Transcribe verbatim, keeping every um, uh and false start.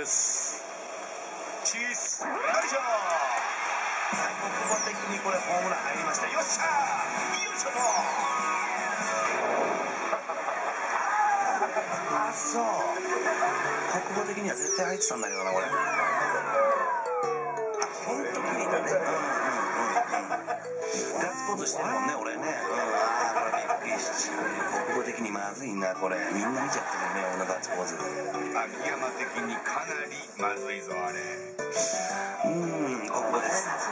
ですチーズよいしょ。国語的にこれホームラン入りました。よっしゃーよいしょと。あ、そう国語的には絶対入ってたんだけどなこれ。あ、ほんと無理だね。うんうんうんうんガッツポーズしてるもんね俺ね。うんあこれびっくりした。国語的にまずいなこれ。みんな見ちゃってるね俺のガッツポーズ。 秋山的にかなりまずいぞあれ。 うーん国語です。